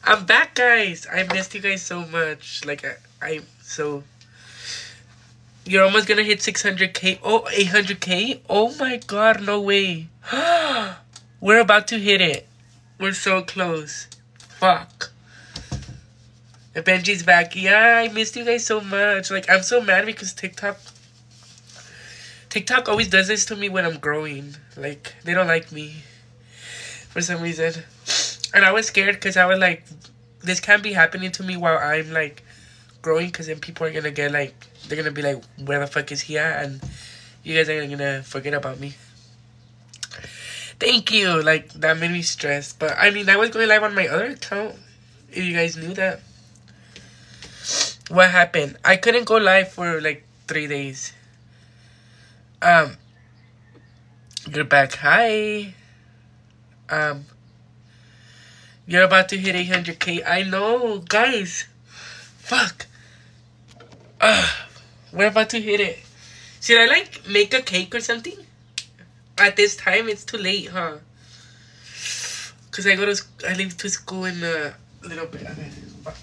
I'm back, guys. I missed you guys so much. Like, I'm so... You're almost gonna hit 600k. Oh, 800k? Oh my god, no way. We're about to hit it. We're so close. Fuck. And Benji's back. Yeah, I missed you guys so much. Like, I'm so mad because TikTok always does this to me when I'm growing. Like, they don't like me for some reason. And I was scared because I was like, this can't be happening to me while I'm like growing, because then people are gonna get like, they're gonna be like, where the fuck is he at? And you guys are gonna forget about me. Thank you. Like, that made me stressed. But I mean, I was going live on my other account, if you guys knew that. What happened? I couldn't go live for like 3 days. You're back. Hi. You're about to hit 800k. I know, guys. Fuck. We're about to hit it. Should I like make a cake or something? At this time, it's too late, huh? Cause I leave to school in a little bit. Fuck.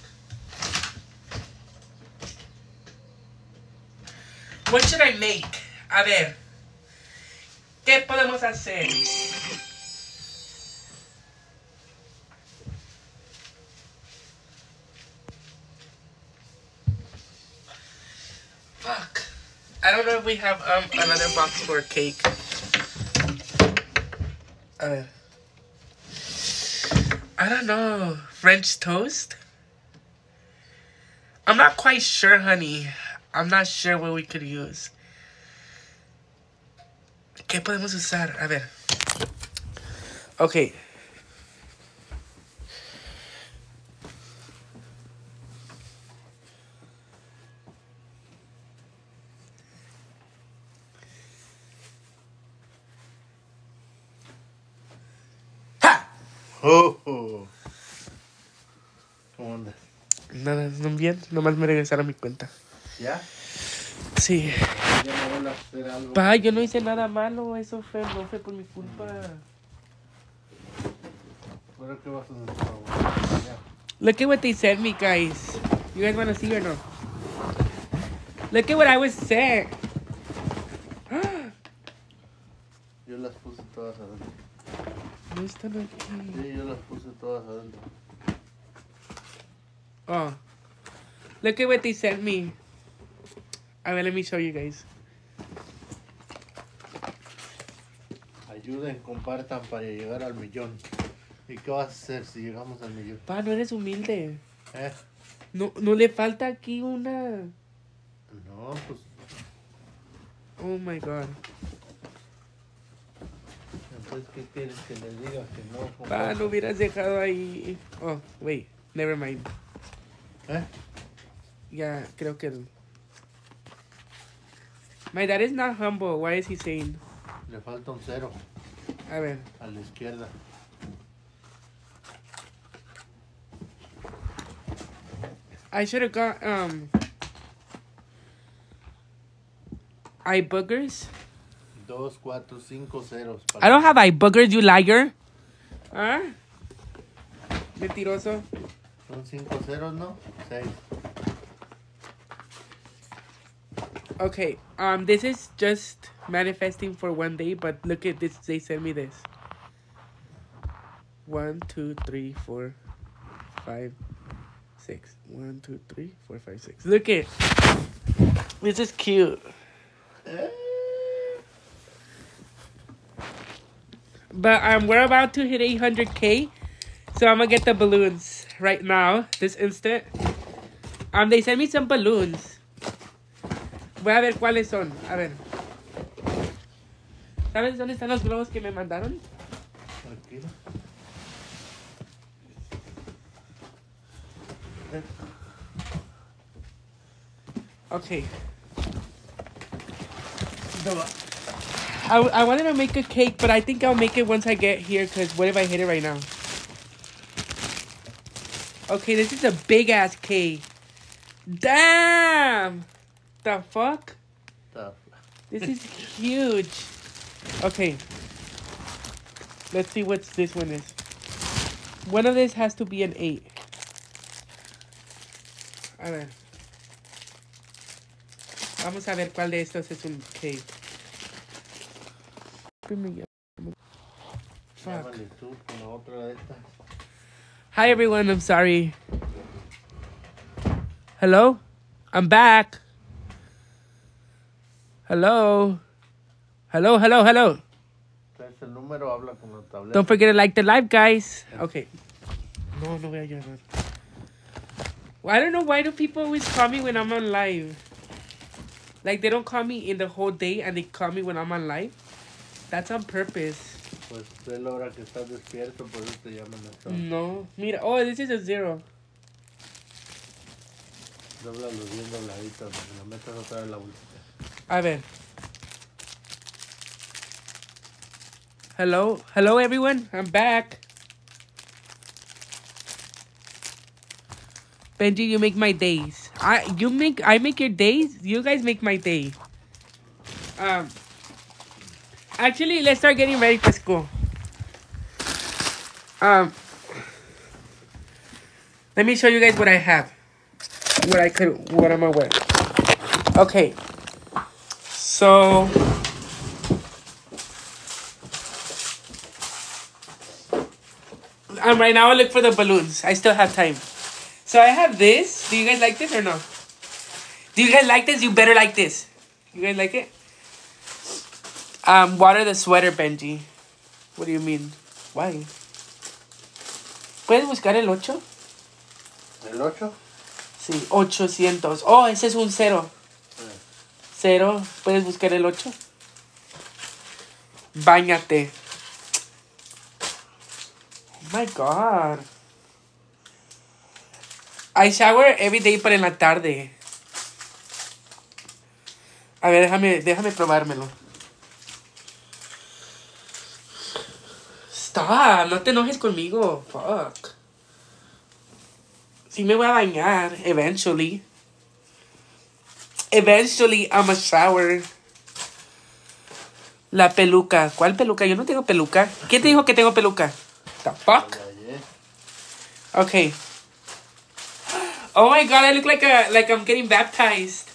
What should I make? A ver. ¿Qué podemos hacer? Fuck. I don't know if we have another box for a cake. I don't know. French toast? I'm not quite sure, honey. I'm not sure what we could use. ¿Qué podemos usar? A ver. Okay. ¡Ha! Oh, oh. ¿Cómo andas? Nada, no bien. Nomás me regresaron a mi cuenta. ¿Ya? Sí. Ya no vuelvo a hacer algo. Pa, yo no hice nada malo. Eso no fue por mi culpa. ¿Pero qué vas a hacer, por favor? Ya. Look at what they sent me, guys. You guys want to see or no? Look at what I was sent. Yo las puse todas adentro. No están aquí. Sí, yo las puse todas adentro. Oh. Look at what they sent me. A ver, let me show you guys. Ayuden, compartan para llegar al millón. ¿Y qué vas a hacer si llegamos al millón? Pa, no eres humilde. ¿Eh? No le falta aquí una. No, pues... Oh my god. Entonces, ¿qué quieres que les diga? Que no... Pa, compartan. no hubieras dejado ahí. Oh, wait. Never mind. ¿Eh? Ya, creo que... My dad is not humble. Why is he saying? Le falta un 0 A ver. a la izquierda. I should have got, eye boogers. 2, 4, 5 ceros. I don't have eye boogers, you liar. ¿Ah? Mentiroso. Son 5 ceros, ¿no? 6. Okay, this is just manifesting for 1 day, but look at this. They sent me this. 1, 2, 3, 4, 5, 6. 1, 2, 3, 4, 5, 6. Look it. This is cute. But we're about to hit 800k, so I'm gonna get the balloons right now, this instant. They sent me some balloons. Voy a ver cuáles son. A ver. ¿Sabes dónde están los globos que me mandaron? Tranquilo. Okay. I wanted to make a cake, but I think I'll make it once I get here, because what if I hit it right now? Okay, this is a big-ass cake. Damn! The fuck? This is huge. Okay. Let's see what this one is. One of this has to be an 8. A ver. Vamos a ver cuál de estos es un cake. Fuck. Llámale tú con la otra de estas. Hi everyone, I'm sorry. Hello? I'm back. Hello? Hello, hello, hello. Traes el número, habla con la tableta. Don't forget to like the live, guys. Okay. No voy a llorar. Well, I don't know why do people always call me when I'm on live. Like, they don't call me in the whole day and they call me when I'm on live. That's on purpose. Pues es la hora que estás despierto, por eso te llaman a esta hora. No. Mira, oh, this is a 0. Dóblalos bien dobladitos, para que lo metas otra vez en la bolsita. A ver. Hello? Hello, everyone. I'm back. Benji, you make my days. I make your days. You guys make my day. Actually, let's start getting ready for school. Let me show you guys what I have. What I'm gonna wear. Okay. So right now I look for the balloons. I still have time. So I have this. Do you guys like this or no? Do you guys like this? You better like this. You guys like it? Water the sweater, Benji. What do you mean? Why? ¿Puedes buscar el 8? ¿El 8? Sí, 800. Oh, ese es un 0. 0. ¿Puedes buscar el 8? Báñate. Oh my God. I shower every day, pero en la tarde. A ver, déjame probármelo. Stop, no te enojes conmigo. Fuck. Sí me voy a bañar, eventually. Eventually, I'm a shower. La peluca. ¿Cuál peluca? Yo no tengo peluca. ¿Quién te dijo que tengo peluca? The fuck? Okay. Oh my God, I look like I'm getting baptized.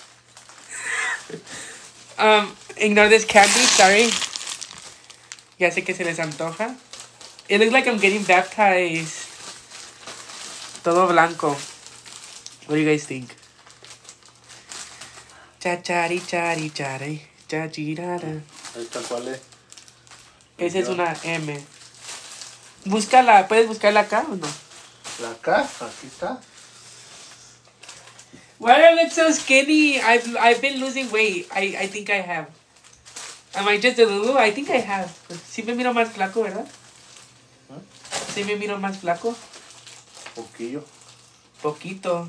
Ignore this candy, sorry. Ya sé que se les antoja. It looks like I'm getting baptized. Todo blanco. What do you guys think? Chachari, chari, chari, chachirara. ¿Esta cuál es? Esa es una M. Búscala, ¿puedes buscarla acá o no? ¿La acá? Aquí está. Why do I look so skinny? I've been losing weight. I think I have. Am I just a little? I think I have. Sí me miro más flaco, ¿verdad? Sí me miro más flaco. Poquillo. Poquito.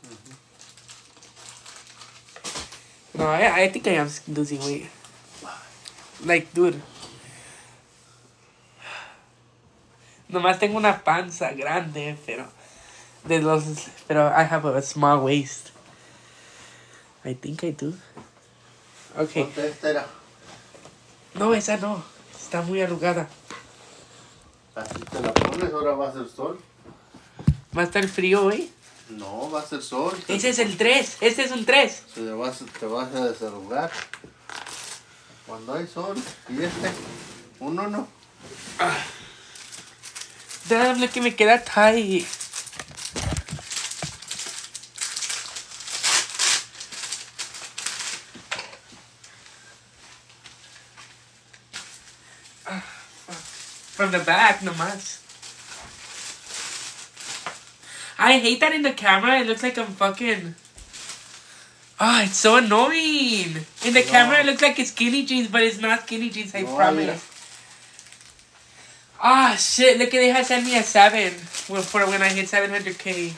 No, I think I am losing weight. Like, dude. Nomás tengo una panza grande, pero I have a small waist. I think I do. Okay. Ponte esta era. No, esa no. Está muy arrugada. Así te la pones, ahora va a ser sol. ¿Va a estar frío hoy? No, va a ser sol. Ese es el 3. Este es un 3. Te vas a desarrugar. Cuando hay sol. Y este, un 1. Damn, look que me queda tight. From the back, nomás. I hate that in the camera. It looks like I'm fucking... Oh, it's so annoying. In the camera, it looks like it's skinny jeans, but it's not skinny jeans, I promise. Mira. Ah, shit. Look, they had sent me a 7 for when I hit 700K.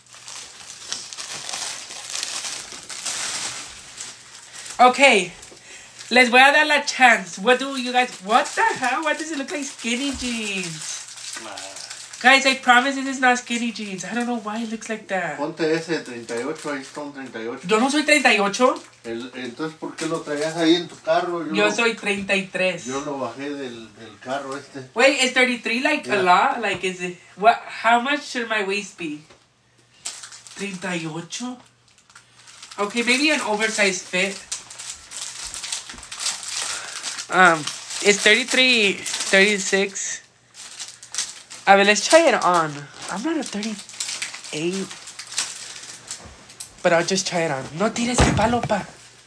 Okay. Les voy a dar la chance. What do you guys... What the hell? Why does it look like skinny jeans? Guys, I promise this is not skinny jeans. I don't know why it looks like that. Ponte ese 38, ahí está un 38. Yo no soy 38. Entonces, ¿por qué lo traías ahí en tu carro? Yo soy 33. Yo lo bajé del carro este. Wait, is 33 like a lot? Like, is it... What? How much should my waist be? 38. Okay, maybe an oversized fit. It's 33, 36. A ver, let's try it on. I'm not a 38. But I'll just try it on. No tires el palo, pa.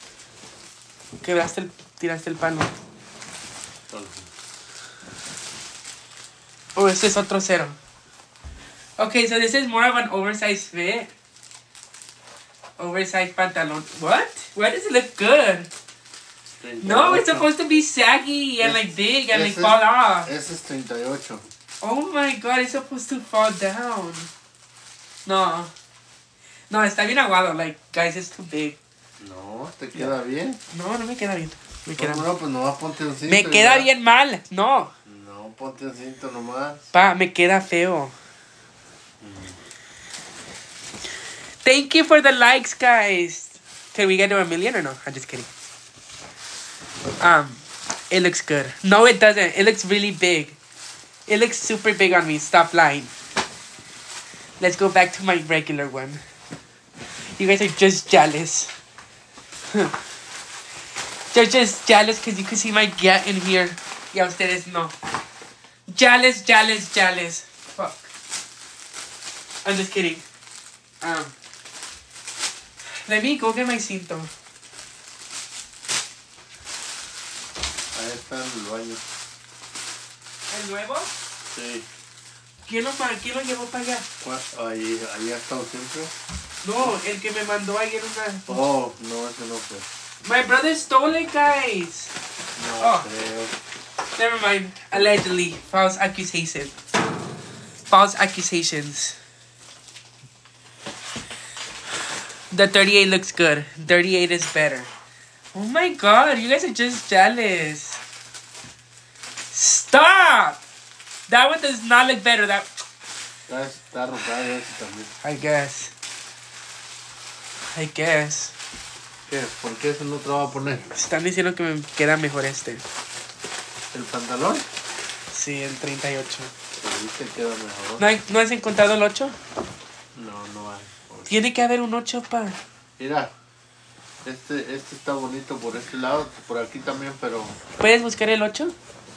Tiraste el palo. Oh, este es otro cero. Okay, so this is more of an oversized fit. Oversized pantalon. What? Why does it look good? 38. No, it's supposed to be saggy and like big and like fall off. Ese es 38. Oh my god, it's supposed to fall down. No. No, está bien aguado. Like, guys, it's too big. No, ¿te queda bien? No, no me queda bien. Me queda No, pues nomás ponte un cinto. Me queda bien mal. No. No, ponte un cinto nomás. Pa, me queda feo. Thank you for the likes, guys. Can we get to 1 million or no? I'm just kidding. It looks good. No, it doesn't. It looks really big. It looks super big on me. Stop lying. Let's go back to my regular one. You guys are just jealous. They're just jealous because you can see my get in here. Y a ustedes no. Jealous, jealous, jealous. Fuck. I'm just kidding. Let me go get my cinto. Ahí está en el baño. ¿El nuevo? Sí. ¿Quién lo llevó para allá? Ahí ha estado siempre. No, el que me mandó ayer una... Oh, no, ese no fue. My brother stole it, guys. No creo. Never mind. Allegedly. False accusation. False accusations. The 38 looks good. 38 is better. Oh my god, you guys are just jealous. Stop! That one does not look better. That... Está arrugado ese también. I guess. ¿Qué? ¿Por qué ese no te lo va a poner? Están diciendo que me queda mejor este. ¿El pantalón? Sí, el 38. Sí, te queda mejor. ¿No has encontrado el 8? No hay. Tiene que haber un 8, pa. Mira, este está bonito por este lado, por aquí también, pero... ¿Puedes buscar el 8?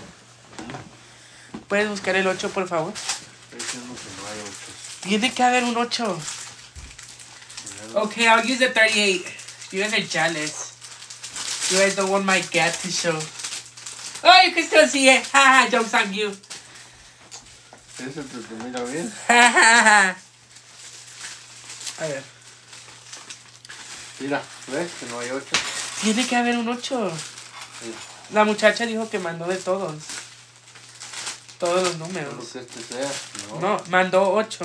¿Puedes buscar el 8, por favor? Estoy diciendo que no hay 8. Tiene que haber un 8. Okay, I'll use the 38. You guys are jealous. You guys don't want my gap to show. Oh, you can still see it. Haha, joke's on you. ¿Ese te mira bien? A ver. Mira, ¿ves que no hay 8? Tiene que haber un 8. Sí. La muchacha dijo que mandó de todos. Todos los números. No que este sea, ¿no? No, mandó 8.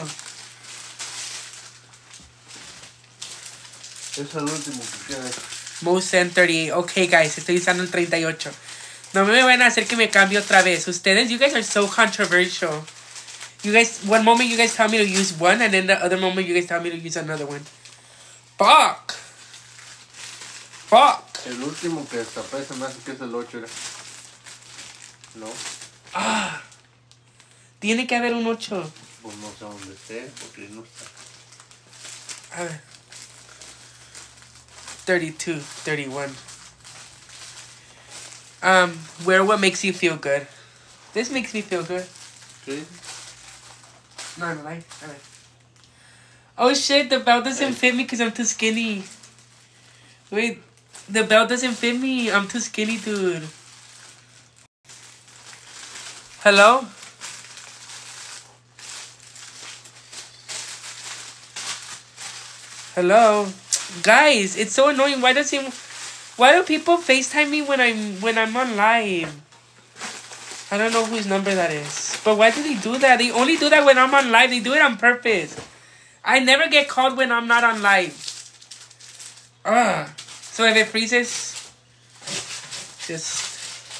Es el último que queda. Mosen 38. Okay, guys, estoy usando el 38. No me van a hacer que me cambie otra vez. Ustedes, you guys are so controversial. You guys, one moment you guys tell me to use one, and then the other moment you guys tell me to use another one. Fuck. El último que destapé se me hace que es el 8, ¿era? No. Tiene que haber un 8. Pues no sé dónde esté, porque no está. A ver. 32, 31. Wear what makes you feel good. This makes me feel good. ¿Sí? No, like. Oh shit, the belt doesn't fit me because I'm too skinny. Wait, the belt doesn't fit me. I'm too skinny, dude. Hello? Hello? Guys, it's so annoying. Why do people FaceTime me when I'm on live? I don't know whose number that is. But why do they do that? They only do that when I'm on live. They do it on purpose. I never get called when I'm not on live. So if it freezes, just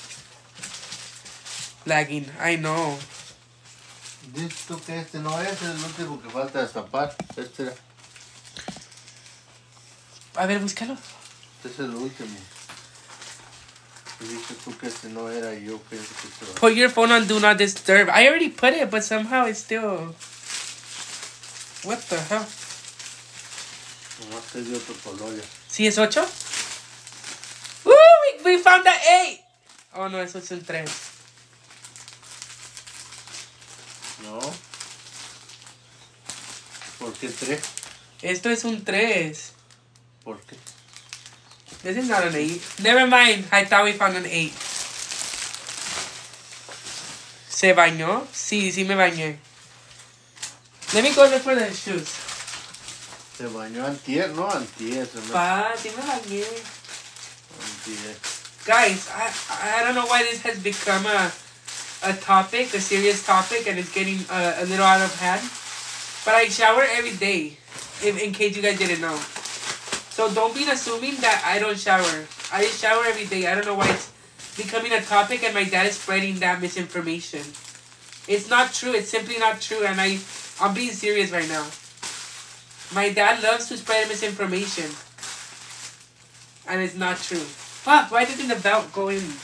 lagging. I know. Dices tú que este no es el último que falta destapar. Este era. A ver, búscalo. Este es el último. Y dices tú que este no era y yo pienso que este va. Put your phone on Do Not Disturb. I already put it, but somehow it's still... What the hell? Nomás te dio otro color ya. ¿Sí es 8? ¡Woo! We found the 8! Oh, no, eso es un 3. No. ¿Por qué 3? Esto es un 3. ¿Por qué? This is not an 8. Never mind. I thought we found an 8. ¿Se bañó? Sí, sí me bañé. Let me go look for the shoes. Se bañó antier, ¿no? Antier. Pa, sí me bañé. Antier. Guys, I don't know why this has become a topic, a serious topic, and it's getting a little out of hand. But I shower every day, in case you guys didn't know. So don't be assuming that I don't shower. I shower every day. I don't know why it's becoming a topic and my dad is spreading that misinformation. It's not true. It's simply not true. And I'm being serious right now. My dad loves to spread misinformation. And it's not true. Fuck, why didn't the belt go in?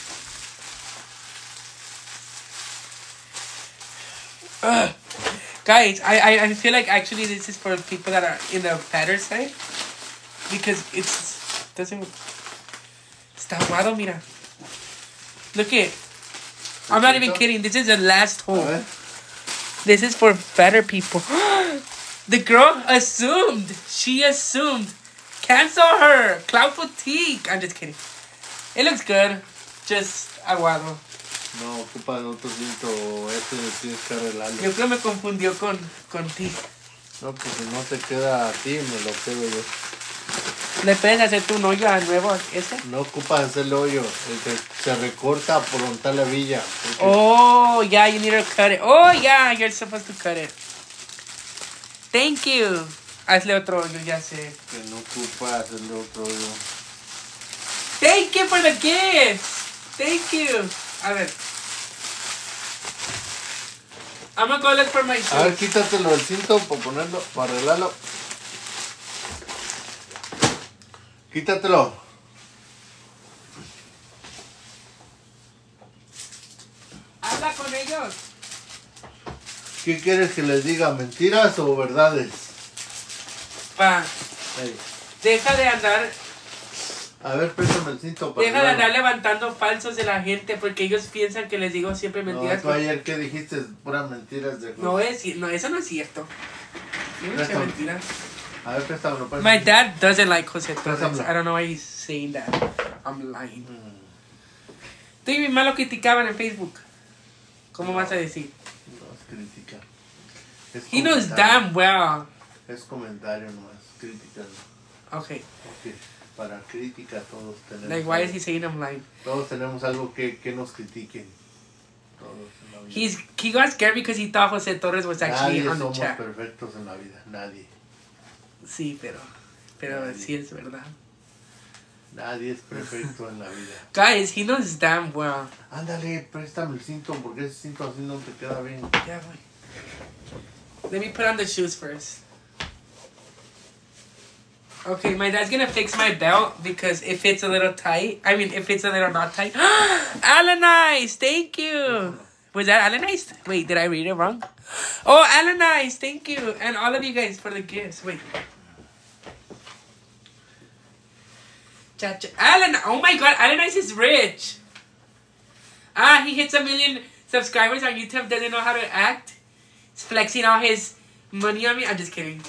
Ugh. Guys, I feel like actually this is for people that are in the fatter side. Because doesn't... Está aguado, mira. Look it. I'm not even kidding. This is the last hole. This is for fatter people. The girl assumed. She assumed. Cancel her. Cloud Boutique. I'm just kidding. It looks good. Just aguado. No, ocupa el otro cinto. Tienes que arreglarlo. Yo creo que me confundió con ti. No, pues si no te queda a ti, me lo quedo yo. ¿Le puedes hacer tu hoyo a nuevo ese? No ocupas hacerle hoyo. Se recorta por montar la villa. Oh, yeah, you need to cut it. Oh, yeah, you're supposed to cut it. Thank you. Hazle otro hoyo, ya sé. Que no ocupa hacerle otro hoyo. Thank you for the gifts. Thank you. A ver. I'm gonna go look for my shoes. A ver, quítatelo del cinto para ponerlo, para arreglarlo. Quítatelo. Habla con ellos. ¿Qué quieres que les diga? ¿Mentiras o verdades? Pa, Hey. deja de andar. A ver, préstame el cinto para Deja de andar levantando falsos de la gente porque ellos piensan que les digo siempre mentiras. No, tú ayer que dijiste puras mentiras de No, eso no es cierto. Yo no sé mentiras. A ver, préstamelo. My dad doesn't like José Torres. I don't know why he's saying that. I'm lying. Tú y mi mamá lo criticaban en Facebook. ¿Cómo vas a decir? No, es crítica. He knows damn well. Es comentario nomás, crítica no. Okay. Porque para crítica todos tenemos. Like, why is he saying I'm lying? Todos tenemos algo que nos critiquen. Todos en la vida. He got scared because he thought José Torres was actually on the somos chat. perfectos en la vida, nadie. Sí, pero sí es verdad. Nadie es perfecto en la vida. Guys, he knows damn well. Ándale, préstame el cinto porque ese cinto así no te queda bien. Yeah, boy. Let me put on the shoes first. Okay, my dad's gonna fix my belt because it fits a little tight. I mean, it fits a little not tight. Alanice, thank you. Was that Alanice? Wait, did I read it wrong? Oh, Alanice, thank you. And all of you guys for the gifts. Wait. Alan, oh my god, Alanice is rich. He hits 1 million subscribers on YouTube, doesn't know how to act. He's flexing all his money on me. I'm just kidding.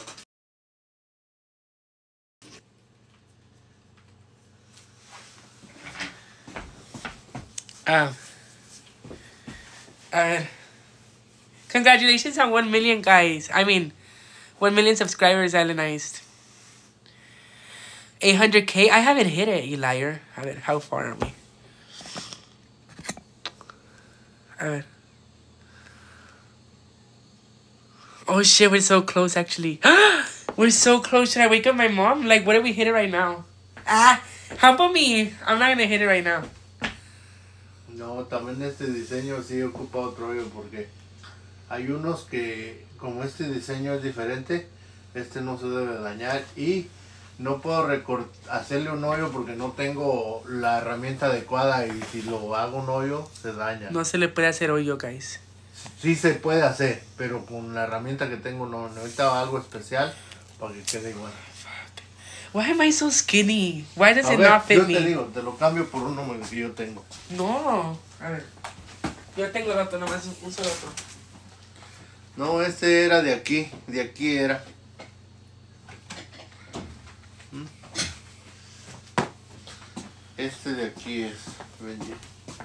Congratulations on 1 million, guys. I mean, 1 million subscribers, Alanice. 800K? I haven't hit it, you liar. How far are we? Oh shit, we're so close actually. We're so close. Should I wake up my mom? Like, what if we hit it right now? How about me? I'm not gonna hit it right now. No, también este diseño sí ocupa otro hoyo porque hay unos que, como este diseño es diferente, este no se debe dañar y no puedo hacerle un hoyo porque no tengo la herramienta adecuada y si lo hago un hoyo se daña. No se le puede hacer hoyo, guys. Sí se puede hacer, pero con la herramienta que tengo no. Ahorita algo especial para que quede igual. Why am I so skinny? Why does A it ver, not fit yo me? te digo, te lo cambio por uno que yo tengo. No. A ver. Yo tengo el otro, nomás uso el otro. No, este era de aquí era. Este de aquí es. Benji.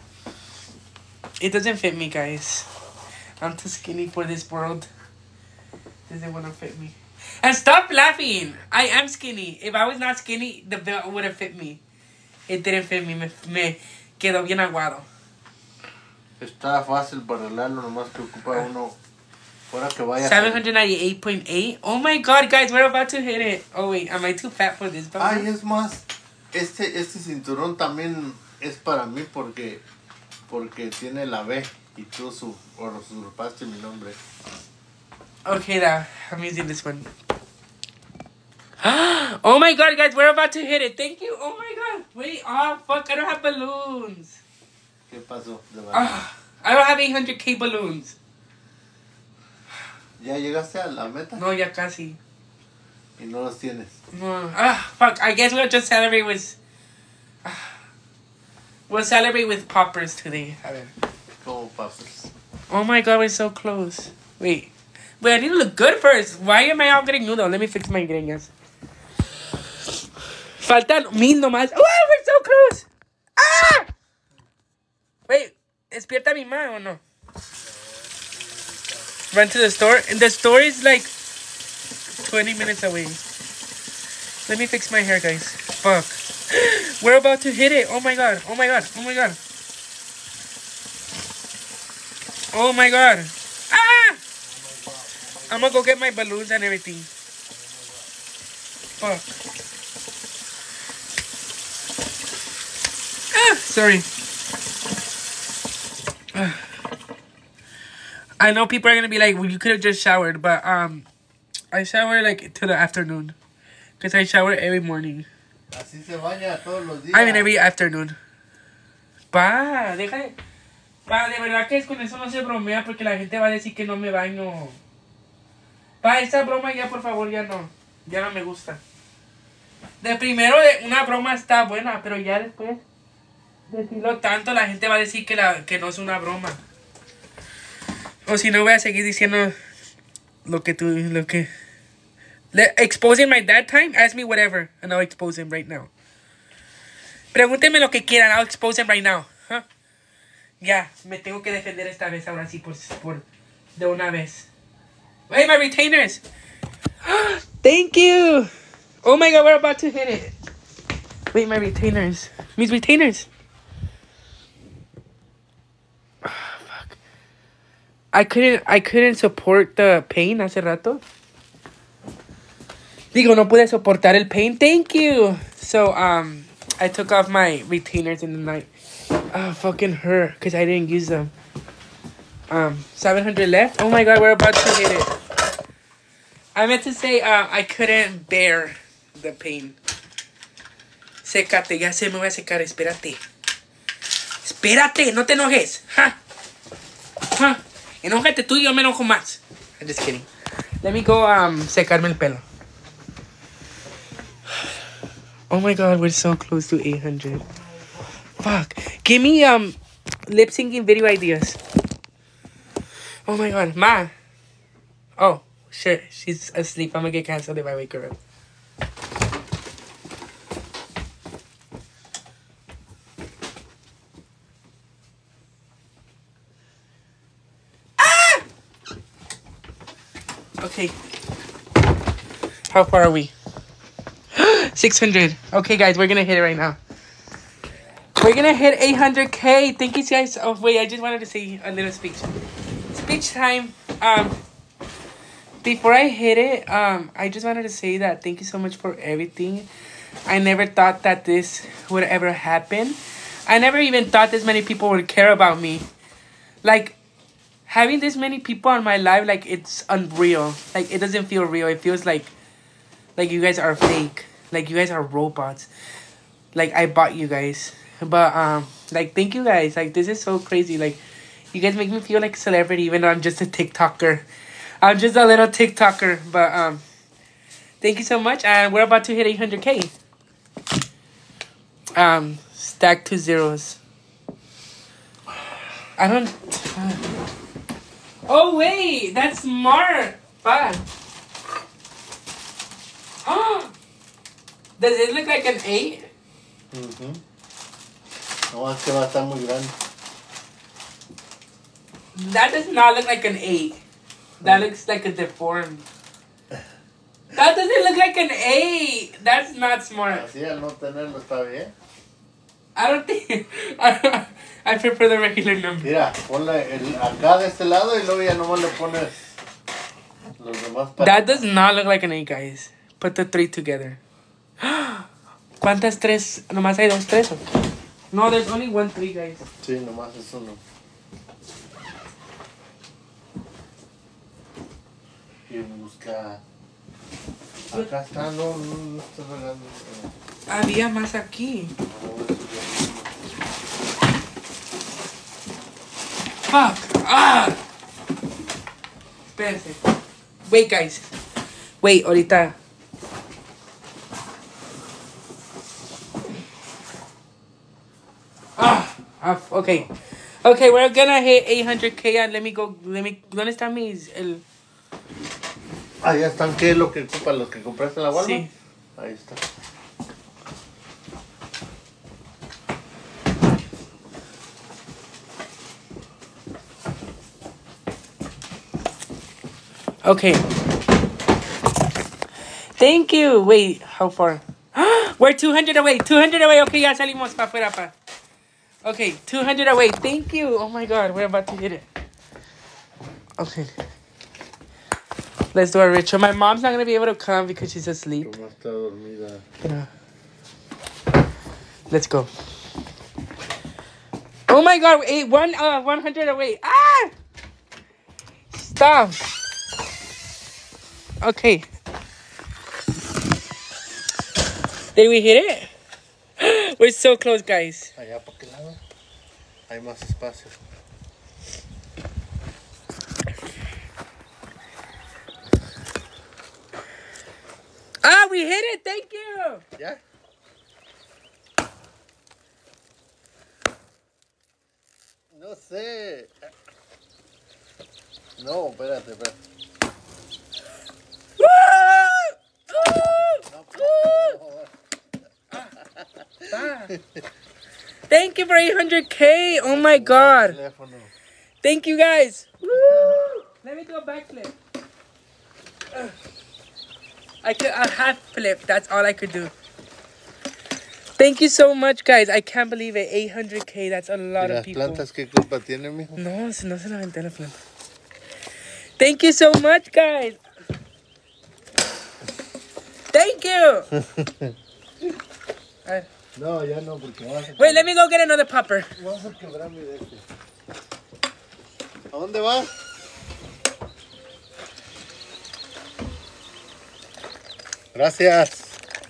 It doesn't fit me, guys. I'm too skinny for this world. Doesn't want to fit me. And stop laughing. I am skinny. If I was not skinny, the belt would have fit me. It didn't fit me. Me quedó bien aguado. Está fácil para arreglarlo, nomás que ocupa uno. Fuera que vaya. 798.8. Oh my god, guys, we're about to hit it. Oh wait, am I too fat for this belt? Ay, es más. Este cinturón también es para mí porque tiene la B y tú usurpaste mi nombre. Okay, I'm using this one. Oh my god, guys, we're about to hit it. Thank you. Oh my god. Wait, oh fuck, I don't have balloons. ¿Qué pasó? I don't have 800k balloons. ¿Ya llegaste a la meta? No, ya casi. Y no los tienes. No. Fuck, I guess we'll just celebrate with... we'll celebrate with poppers today. A ver. ¿Cómo pasas? Oh my god, we're so close. Wait, I need to look good first. Why am I all getting nudo? Let me fix my greñas. Faltan 1000 nomás. Oh, we're so close. Ah! Wait, ¿despierta mi ma o no? Run to the store. And the store is like 20 minutes away. Let me fix my hair, guys. Fuck. We're about to hit it. Oh my god. Oh my god. Oh my god. Oh my god. Ah! I'm gonna go get my balloons and everything. Fuck. Ah, sorry. I know people are gonna be like, well, you could have just showered, but I shower like to the afternoon, cause I shower every morning. Así se baña todos los días. I mean every afternoon. Pa, deja de... Pa, de verdad que es con eso no se bromea porque la gente va a decir que no me baño. Pa, esa broma ya por favor ya no me gusta. De primero una broma está buena, pero ya después decirlo tanto la gente va a decir que no es una broma. O si no voy a seguir diciendo exposing my dad time, ask me whatever and I'll expose him right now. Pregúntenme lo que quieran, I'll expose him right now. Huh? Ya, me tengo que defender esta vez ahora sí por de una vez. Hey, my retainers. Thank you. Oh my god, we're about to hit it. Wait, my retainers. Mis retainers. I couldn't support the pain hace rato. Digo, no pude soportar el pain. Thank you. So, I took off my retainers in the night. Oh, fucking hurt because I didn't use them. 700 left. Oh my god, we're about to hit it. I meant to say, I couldn't bear the pain. Sécate, ya se me voy a secar. Espérate. Espérate, no te enojes. Ja. Ja. Enójate tú y yo me enojo más. I'm just kidding. Let me go secarme el pelo. Oh my god, we're so close to 800. Fuck. Give me lip syncing video ideas. Oh my god, Ma. Oh shit, she's asleep. I'm gonna get canceled if I wake her up. Okay. How far are we? 600. Okay, guys, we're gonna hit it right now. We're gonna hit 800k. Thank you, guys. Oh, wait, I just wanted to say a little speech. Speech time. Before I hit it, I just wanted to say that thank you so much for everything. I never thought that this would ever happen. I never even thought this many people would care about me. Like, having this many people on my life, like, it's unreal. Like, it doesn't feel real. It feels like you guys are fake. Like, you guys are robots. Like, I bought you guys. But, like, thank you guys. Like, this is so crazy. Like, you guys make me feel like a celebrity, even though I'm just a TikToker. I'm just a little TikToker. But, Thank you so much. And we're about to hit 800K. Stack 2 zeros. I don't... Oh, wait. That's smart. Fuck. Does it look like an 8? No, es que va a estar muy grande. That does not look like an 8. That looks like a deformed. That doesn't look like an 8. That's not smart. Así al no tenerlo está bien. I don't think... I prefer the regular number. Mira, ponle acá de este lado y luego ya nomás le pones los demás. That does not look like an 8, guys. Put the 3 together. ¿Cuántas 3? Nomás hay 2 3. No, there's only 1 3, guys. Sí, nomás es uno. Y busca... Acá está, no está regando. Había más aquí. Fuck. Espérense. Wait, guys. Wait, ahorita. Okay. Okay, we're gonna hit 800K and let me go. ¿Dónde están mis? Ya están, ¿qué es lo que ocupa? ¿Los que compraste en la Walmart? Sí. Ahí está. Okay. Thank you. Wait, how far? We're 200 away. 200 away. Okay, ya salimos para afuera, pa. Okay, 200 away. Thank you. Oh my God, we're about to hit it. Okay. Let's do a ritual. My mom's not going to be able to come because she's asleep. Como está dormida. Yeah. Let's go. Oh my God, 100 away. Stop. Okay. Did we hit it? We're so close, guys. Allá para qué lado. Hay más espacio. We hit it. Thank you. ¿Ya? No sé. No, espérate. Thank you for 800K. Oh my God. Thank you guys. Woo! Let me do a backflip. I could a half flip. That's all I could do. Thank you so much, guys. I can't believe it. 800K. That's a lot of people. ¿Las plantas qué culpa tienen, mijo? No se la aventé la planta. Thank you so much, guys. Thank you. No, ya no, porque vas a... Wait, let me go get another popper. Vas a quebrar mi de este. ¿A dónde vas? Gracias.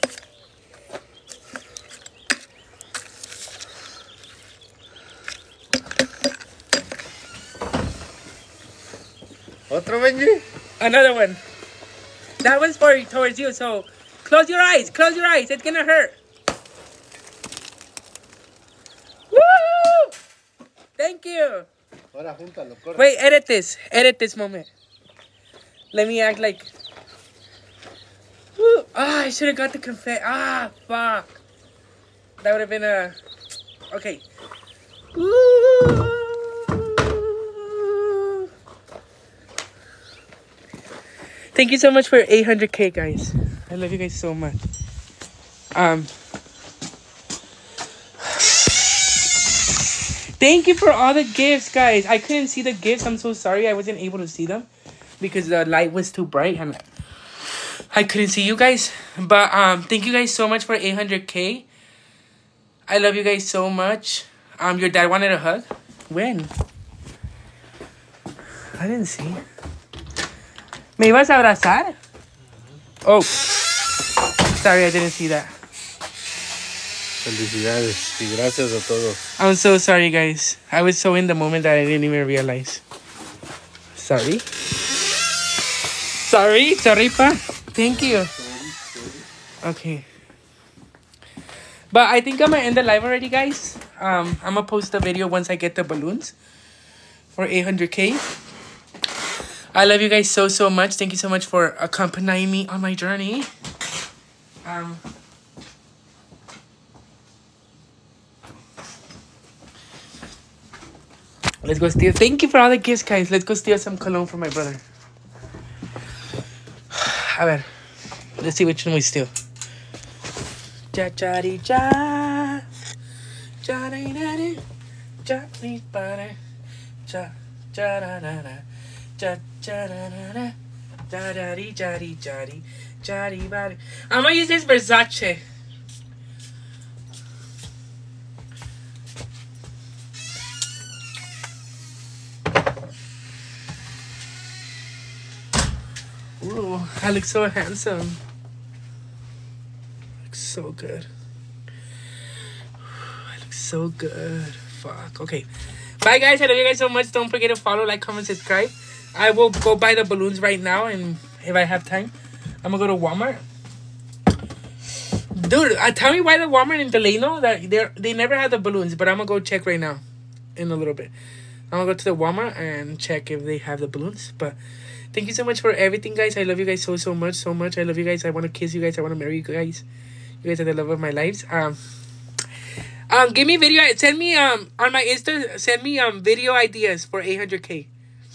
¿Otro, Benji? Another one. That one's towards you, so close your eyes. Close your eyes. It's gonna hurt. Woo! Thank you. Ahora júntalo, corre. Wait, edit this. Edit this moment. Let me act like... Woo! I should have got the confetti. Fuck. That would have been a... Okay. Woo! Thank you so much for 800K, guys. I love you guys so much. Thank you for all the gifts, guys. I couldn't see the gifts. I'm so sorry. I wasn't able to see them because the light was too bright and I couldn't see you guys. But thank you guys so much for 800K. I love you guys so much. Your dad wanted a hug. When? I didn't see. ¿Me ibas a abrazar? Oh. Sorry, I didn't see that. Felicidades y gracias a todos. I'm so sorry, guys. I was so in the moment that I didn't even realize. Sorry. Sorry, pa. Thank you. Okay. But I think I'm gonna end the live already, guys. I'm gonna post the video once I get the balloons for 800K. I love you guys so, so much. Thank you so much for accompanying me on my journey. Let's go steal. Thank you for all the gifts, guys. Let's go steal some cologne for my brother. A ver. Let's see which one we steal. Ja, ja, di, ja. Ja, di, da, di. Ja, di, ba, da. Ja, ja, da, da, da. Ja, ja, da, da, da. Ja, da, di, ja, di, ja, di. Ja, di, ba, di. I'm gonna use this Versace. Ooh, I look so handsome. I look so good. I look so good. Fuck. Okay. Bye, guys. I love you guys so much. Don't forget to follow, like, comment, subscribe. I will go buy the balloons right now, and if I have time, I'm gonna go to Walmart. Dude, tell me why the Walmart in Delano that they never had the balloons, but I'm gonna go check right now in a little bit. I'm gonna go to the Walmart and check if they have the balloons. But thank you so much for everything, guys. I love you guys so, so much, so much. I love you guys. I want to kiss you guys. I want to marry you guys. You guys are the love of my lives. Give me video. Send me on my Insta. Send me video ideas for 800K.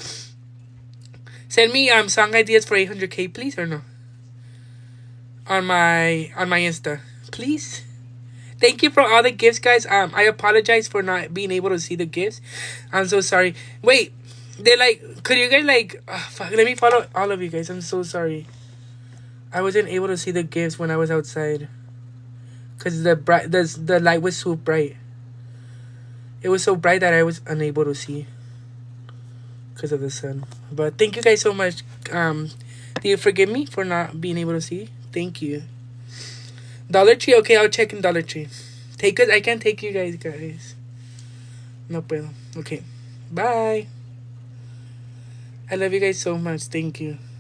Send me song ideas for 800K, please, or no? On my Insta, please. Thank you for all the gifts, guys. I apologize for not being able to see the gifts. I'm so sorry. Wait, they like. Could you guys like? Fuck, let me follow all of you guys. I'm so sorry. I wasn't able to see the gifts when I was outside. Cause the light was so bright. It was so bright that I was unable to see. Cause of the sun. But thank you guys so much. Do you forgive me for not being able to see? Thank you. Dollar Tree? Okay, I'll check in Dollar Tree. Take us. I can't take you guys. No puedo. Okay. Bye. I love you guys so much. Thank you.